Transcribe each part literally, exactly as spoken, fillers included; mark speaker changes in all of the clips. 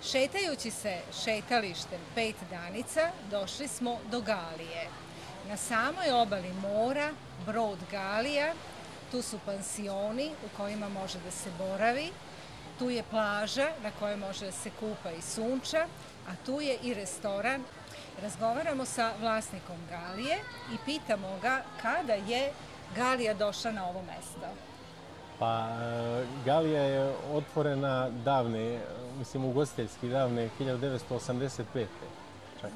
Speaker 1: Šetajući se šetalištem Pet Danica došli smo do Galije. Na samoj obali mora, brod Galija, tu su pansioni u kojima može da se boravi, tu je plaža na kojoj može da se kupa i sunča, a tu je i restoran. Razgovaramo sa vlasnikom Galije i pitamo ga kada je Galija došla na ovo mesto.
Speaker 2: Pa, Galija je otvorena davne, mislim ugostiteljski davne, hiljadu devetsto osamdeset pete. Čak.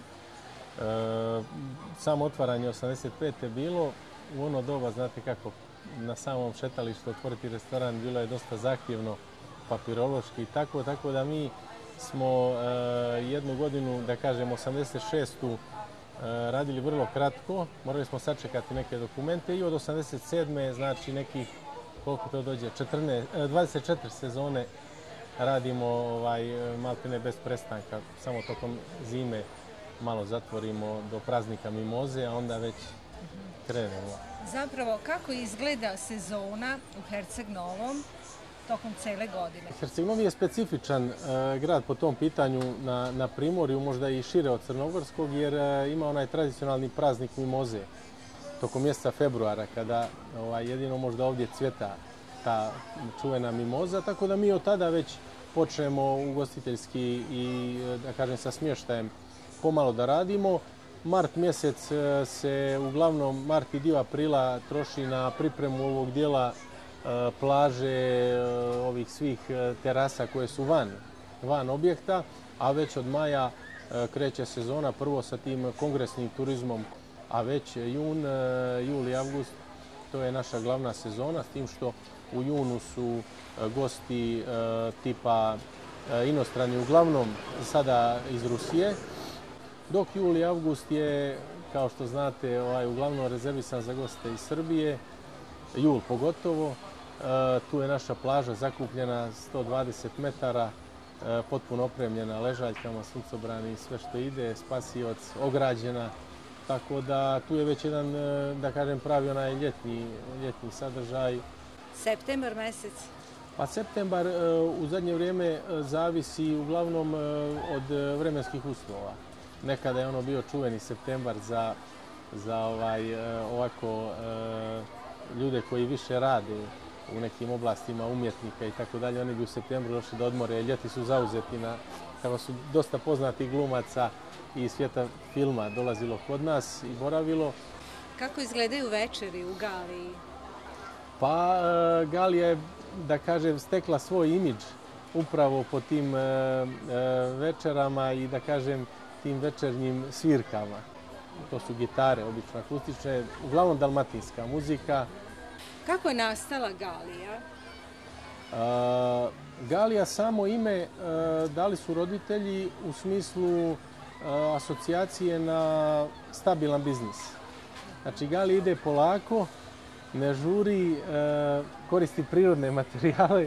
Speaker 2: E, samo otvaranje osamdeset pete bilo, u ono doba, znate kako, na samom šetalištu otvoriti restoran bilo je dosta zahtjevno, papirološki i tako, tako da mi smo e, jednu godinu, da kažem, osamdeset šestu E, radili vrlo kratko, morali smo sačekati neke dokumente i od osamdeset sedme znači nekih, koliko to dođe, četrnaest, dvadeset četiri sezone radimo ovaj, maltene bez prestanka, samo tokom zime malo zatvorimo do praznika mimoze, a onda već krenemo.
Speaker 1: Zapravo, kako izgleda sezona u Herceg Novom tokom cele godine?
Speaker 2: Herceg Novi je specifičan e, grad po tom pitanju na, na Primorju, možda i šire od Crnogorskog, jer e, ima onaj tradicionalni praznik mimoze tokom mjeseca februara, kada ovaj, jedino možda ovdje cvjeta ta čuvena mimoza, tako da mi od tada već počnemo ugostiteljski i, da kažem, sa smještajem pomalo da radimo. Mart mjesec se uglavnom, mart i dio aprila troši na pripremu ovog dijela plaže, ovih svih terasa koje su van, van objekta, a već od maja kreće sezona, prvo sa tim kongresnim turizmom, a već jun, jul i avgust, to je naša glavna sezona, s tim što u junu su gosti tipa inostrani, uglavnom sada iz Rusije, dok jul i avgust je, kao što znate, ovaj, uglavnom rezervisan za goste iz Srbije, jul pogotovo. Tu je naša plaža zakupljena sto dvadeset metara, potpuno opremljena ležaljkama, suncobrani, sve što ide, spasioc, ograđena. Tako da tu je već jedan, da kažem, pravi onaj ljetni, ljetni sadržaj.
Speaker 1: Septembar mesec?
Speaker 2: Pa septembar u zadnje vrijeme zavisi uglavnom od vremenskih uslova. Nekada je ono bio čuveni septembar za, za ovaj, ovako ljude koji više rade u nekim oblastima umjetnika i tako dalje. Oni bi u septembru došli da odmore, ljeti su zauzeti na, kako su dosta poznatih glumaca i svijeta filma dolazilo kod nas i boravilo.
Speaker 1: Kako izgledaju večeri u Galiji?
Speaker 2: Pa Galija je, da kažem, stekla svoj imidž upravo po tim večerama i, da kažem, tim večernjim svirkama. To su gitare, obično akustične, uglavnom dalmatinska muzika.
Speaker 1: Kako je nastala Galija?
Speaker 2: Uh, Galija samo ime uh, dali su roditelji u smislu uh, asocijacije na stabilan biznis. Znači, Galija ide polako, ne žuri, uh, koristi prirodne materijale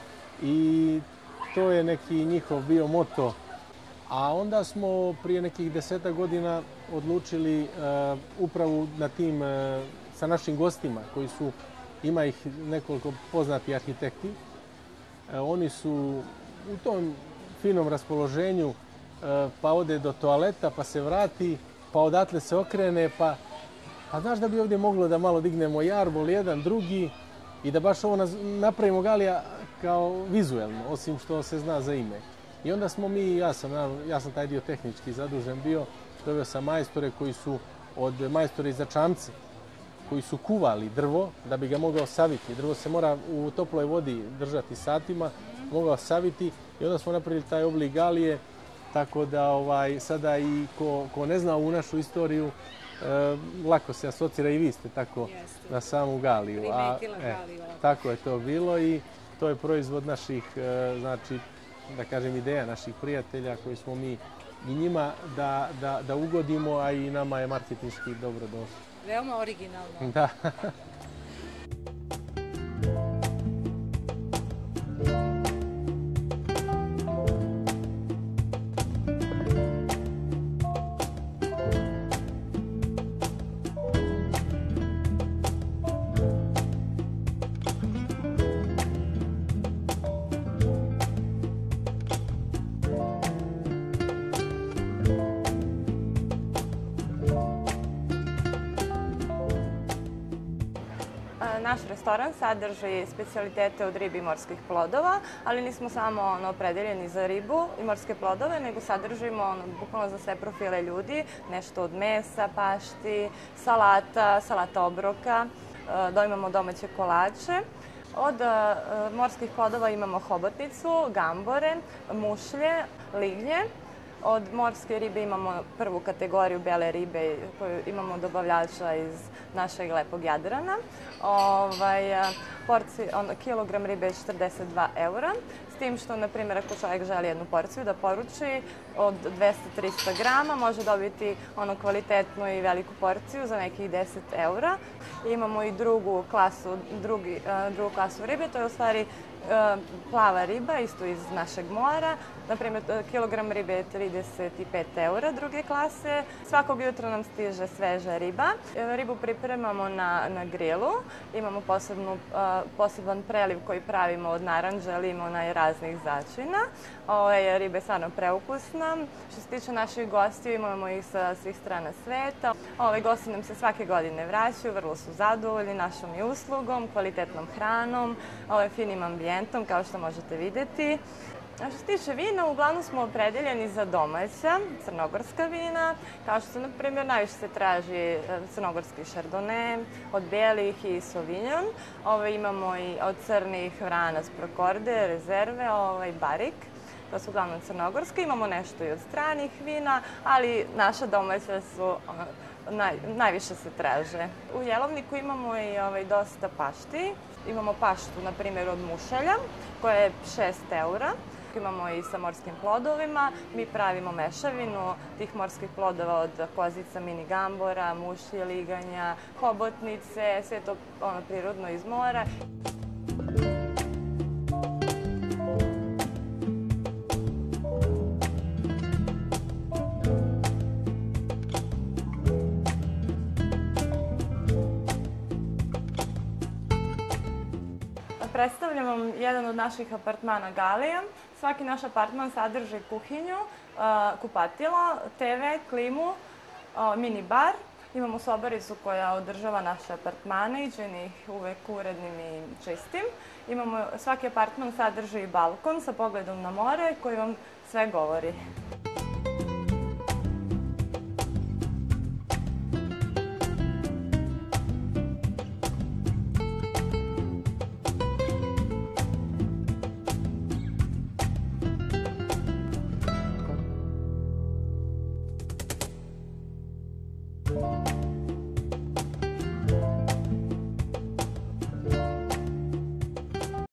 Speaker 2: i to je neki njihov bio moto. A onda smo prije nekih deseta godina odlučili uh, upravo na tim, uh, sa našim gostima koji su, ima ih nekoliko poznati arhitekti. Uh, oni su u tom finom raspoloženju, uh, pa ode do toaleta, pa se vrati, pa odatle se okrene, pa, pa znaš da bi ovdje moglo da malo dignemo jarbol, jedan, drugi, i da baš ovo napravimo Galija kao vizuelno, osim što se zna za ime. I onda smo mi, ja sam, ja sam taj dio tehnički zadužen bio, doveo sam majstore koji su od majstora iza čamce, koji su kuvali drvo da bi ga mogao saviti. Drvo se mora u toploj vodi držati satima, mogao saviti i onda smo napravili taj oblik Galije, tako da ovaj, sada i ko, ko ne zna u našu istoriju, eh, lako se asocira i vi ste tako
Speaker 1: Jeste.
Speaker 2: Na samu Galiju.
Speaker 1: Primetila
Speaker 2: A,
Speaker 1: Galiju.
Speaker 2: E, tako je to bilo i to je proizvod naših, eh, znači, da kažem, ideja naših prijatelja koji smo mi i njima da, da, da ugodimo, a i nama je marketinški dobro došlo.
Speaker 1: Veoma originalno.
Speaker 2: Da.
Speaker 3: naš restoran sadrži specijalitete od ribe i morskih plodova, ali nismo samo ono, opredeljeni za ribu i morske plodove, nego sadržimo ono, bukvalno za sve profile ljudi, nešto od mesa, pašti, salata, salata obroka, da imamo domaće kolače. Od uh, morskih plodova imamo hobotnicu, gambore, mušlje, lignje. Od morske ribe imamo prvu kategoriju bele ribe koju imamo dobavljača iz našeg lepog Jadrana. Ovaj, porci, on, kilogram ribe je četrdeset dva eura, s tim što, na primjer, ako čovjek želi jednu porciju da poruči od dvesta do trista grama, može dobiti ono kvalitetnu i veliku porciju za nekih deset eura. Imamo i drugu klasu, drugi, drugu klasu ribe, to je u stvari plava riba, isto iz našeg mora. Naprimjer, kilogram ribe je trideset pet eura druge klase. Svakog jutra nam stiže sveža riba. Ribu pripremamo na, na grilu. Imamo posebnu, poseban preliv koji pravimo od naranđa, limuna i raznih začina. Ove, riba je stvarno preukusna. Što se tiče naših gostiju, imamo ih sa svih strana sveta. Ove, gosti nam se svake godine vraćaju, vrlo su zadovoljni našom i uslugom, kvalitetnom hranom, ove, finim ambijentom, kao što možete videti. A što se tiče vina, uglavnom smo opredeljeni za domaća, crnogorska vina, kao što se, na primjer, najviše se traži crnogorski Chardonnay, od belih i Sauvignon. Ove, imamo i od crnih Vranac, Procorde, Rezerve, ovaj, Barik. To su uglavnom crnogorske. Imamo nešto i od stranih vina, ali naša domaća su naj, najviše se traže. U jelovniku imamo i ovaj, dosta pašti. Imamo paštu, na primjer, od mušelja, koja je šest eura. Imamo i sa morskim plodovima. Mi pravimo mešavinu tih morskih plodova od kozica, mini gambora, mušlje, liganja, hobotnice, sve to ono, prirodno iz mora. Predstavljam vam jedan od naših apartmana Galija. Svaki naš apartman sadrži kuhinju, kupatilo, te ve, klimu, mini bar. Imamo sobaricu koja održava naše apartmane i čini ih uvek urednim i čistim. Imamo, svaki apartman sadrži i balkon sa pogledom na more koji vam sve govori.
Speaker 4: Thank you.